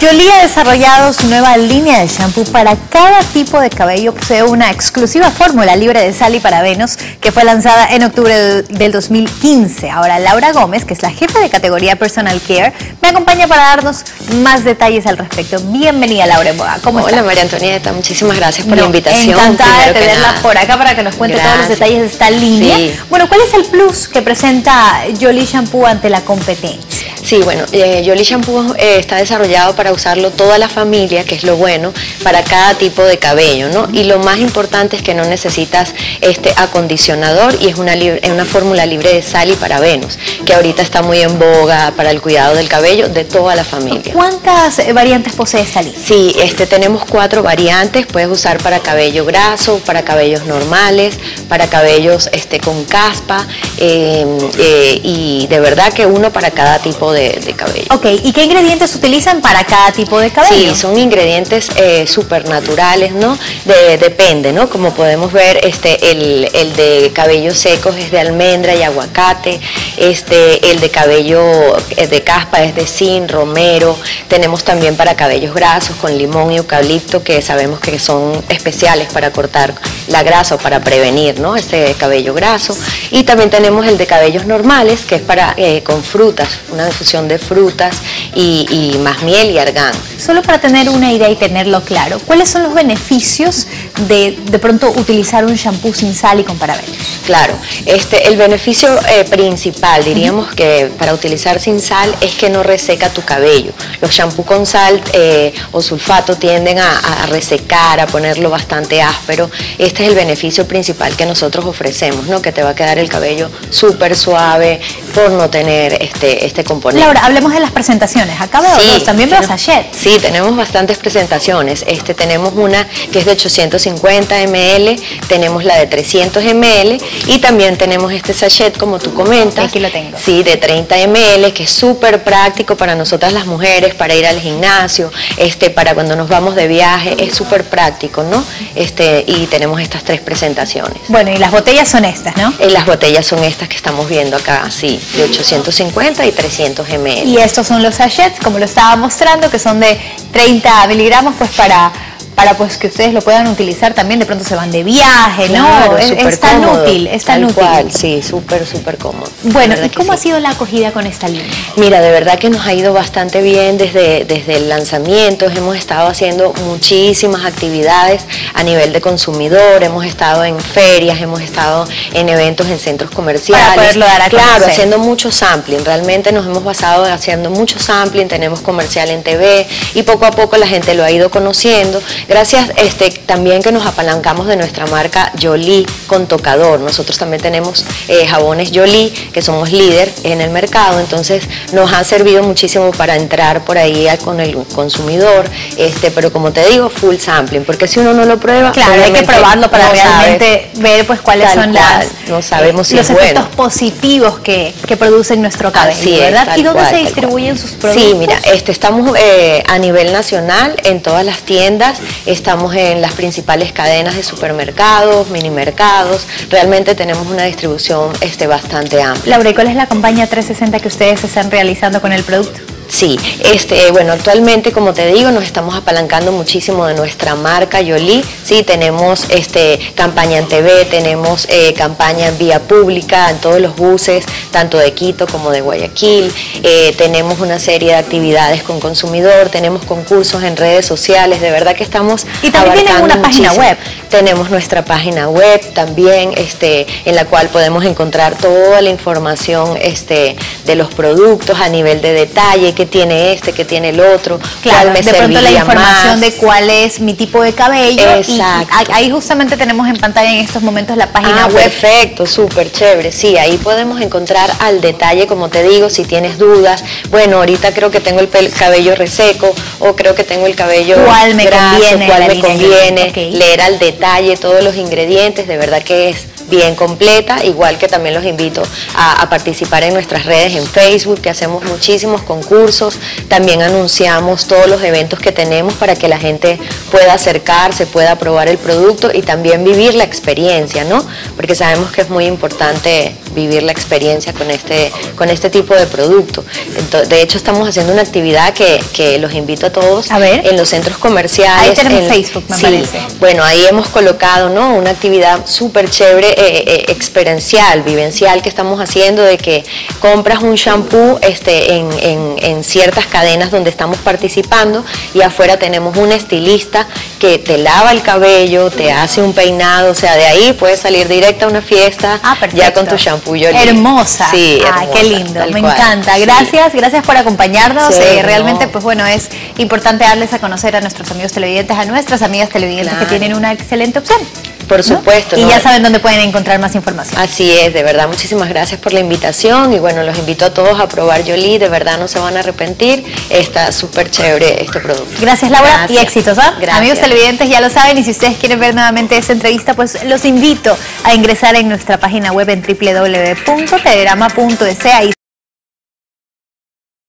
Jolie ha desarrollado su nueva línea de shampoo para cada tipo de cabello. Posee una exclusiva fórmula libre de sal y parabenos que fue lanzada en octubre del 2015. Ahora Laura Gómez, que es la jefa de categoría Personal Care, me acompaña para darnos más detalles al respecto. Bienvenida, Laura Boa. ¿Cómo estás? Hola, María Antonieta, muchísimas gracias por la invitación. Encantada de tenerla por acá para que nos cuente todos los detalles de esta línea. Sí. Bueno, ¿cuál es el plus que presenta Jolie Shampoo ante la competencia? Sí, bueno, Jolie Shampoo está desarrollado para usarlo toda la familia, que es lo bueno, para cada tipo de cabello, ¿no? Y lo más importante es que no necesitas acondicionador y es una fórmula libre de sal y parabenos, que ahorita está muy en boga para el cuidado del cabello de toda la familia. ¿Cuántas variantes posee esta línea? Sí, tenemos 4 variantes, puedes usar para cabello graso, para cabellos normales, para cabellos con caspa y de verdad que uno para cada tipo de cabello. Ok, ¿y qué ingredientes utilizan para cada tipo de cabello? Sí, son ingredientes súper naturales, ¿no? Depende, ¿no? Como podemos ver, el de cabello secos es de almendra y aguacate, el de cabello de caspa es de zinc, romero, tenemos también para cabellos grasos con limón y eucalipto, que sabemos que son especiales para cortar la grasa o para prevenir, ¿no? Este cabello graso, y también tenemos el de cabellos normales, que es para con frutas, una infusión de frutas y más miel y argán. Solo para tener una idea y tenerlo claro, ¿cuáles son los beneficios de pronto utilizar un shampoo sin sal y con parabenos? Claro, el beneficio principal, diríamos que para utilizar sin sal es que no reseca tu cabello. Los shampoos con sal o sulfato tienden a resecar, a ponerlo bastante áspero. Este es el beneficio principal que nosotros ofrecemos, ¿no? Que te va a quedar el cabello súper suave por no tener este componente. Laura, hablemos de las presentaciones. Acá veo dos, también veo sachets. Sí, tenemos bastantes presentaciones. Tenemos una que es de 850 ml, tenemos la de 300 ml y también tenemos este sachet, como tú comentas. Aquí lo tengo. Sí, de 30 ml, que es súper práctico para nosotras las mujeres, para ir al gimnasio, para cuando nos vamos de viaje, es súper práctico, ¿no? Y tenemos estas 3 presentaciones. Bueno, y las botellas son estas, ¿no? Las botellas son estas que estamos viendo acá, sí, de 850 y 300 ml. Y estos son los sachets, como lo estaba mostrando, que son de 30 miligramos, pues para pues que ustedes lo puedan utilizar también, de pronto se van de viaje, claro, ¿no? Es tan cómodo, útil, es tan útil. Cual, sí, súper cómodo. Bueno, ¿y cómo ha sido la acogida con esta línea? Mira, de verdad que nos ha ido bastante bien desde el lanzamiento. Hemos estado haciendo muchísimas actividades a nivel de consumidor, hemos estado en ferias, hemos estado en eventos en centros comerciales. Para poderlo dar a conocer. Claro, haciendo mucho sampling, realmente nos hemos basado en haciendo mucho sampling, tenemos comercial en TV y poco a poco la gente lo ha ido conociendo. Gracias también que nos apalancamos de nuestra marca Jolie con tocador. Nosotros también tenemos jabones Jolie, que somos líder en el mercado, entonces nos ha servido muchísimo para entrar por ahí con el consumidor, pero como te digo, full sampling, porque si uno no lo prueba, claro, hay que probarlo para realmente ver pues cuáles son no sabemos si los efectos positivos que producen nuestro cabello, ¿verdad? ¿Y dónde se distribuyen sus productos? Sí, mira, estamos a nivel nacional en todas las tiendas. Estamos en las principales cadenas de supermercados, mini mercados, realmente tenemos una distribución bastante amplia. Laura, ¿y cuál es la campaña 360 que ustedes están realizando con el producto? Sí, bueno, actualmente, como te digo, nos estamos apalancando muchísimo de nuestra marca Jolie. Sí, tenemos campaña en TV, tenemos campaña en vía pública, en todos los buses, tanto de Quito como de Guayaquil. Tenemos una serie de actividades con consumidor, tenemos concursos en redes sociales, de verdad que estamos y también tienen una página web. Tenemos nuestra página web también, en la cual podemos encontrar toda la información de los productos a nivel de detalle, qué tiene que tiene el otro, claro, cuál me de pronto la información más. De cuál es mi tipo de cabello. Exacto. Y ahí justamente tenemos en pantalla en estos momentos la página web. Perfecto, súper chévere, sí, ahí podemos encontrar al detalle, como te digo, si tienes dudas, bueno, ahorita creo que tengo el cabello reseco o creo que tengo el cabello ¿cuál me graso, conviene? ¿Cuál me conviene? Okay. Leer al detalle todos los ingredientes, de verdad que es bien completa, igual que también los invito a participar en nuestras redes en Facebook, que hacemos muchísimos concursos, también anunciamos todos los eventos que tenemos para que la gente pueda acercarse, pueda probar el producto y también vivir la experiencia, ¿no? Porque sabemos que es muy importante vivir la experiencia con este tipo de producto. Entonces, de hecho, estamos haciendo una actividad que los invito a todos en los centros comerciales. Ahí tenemos Facebook, me parece. Bueno, ahí hemos colocado, ¿no?, una actividad súper chévere, experiencial, vivencial, que estamos haciendo, de que compras un shampoo en ciertas cadenas donde estamos participando, y afuera tenemos un estilista que te lava el cabello, te hace un peinado, o sea, de ahí puedes salir directa a una fiesta ya con tu shampoo Jolie. Hermosa. Sí, hermosa. Qué lindo, me encanta. Gracias por acompañarnos. Realmente, pues bueno, es importante darles a conocer a nuestros amigos televidentes, a nuestras amigas televidentes, que tienen una excelente opción. Por supuesto. Y ya saben dónde pueden encontrar más información. Así es, de verdad, muchísimas gracias por la invitación, y bueno, los invito a todos a probar Jolie, de verdad no se van a arrepentir, está súper chévere este producto. Gracias, Laura, y éxitos, Amigos televidentes, ya lo saben, y si ustedes quieren ver nuevamente esta entrevista, pues los invito a ingresar en nuestra página web en www.telegrama.es.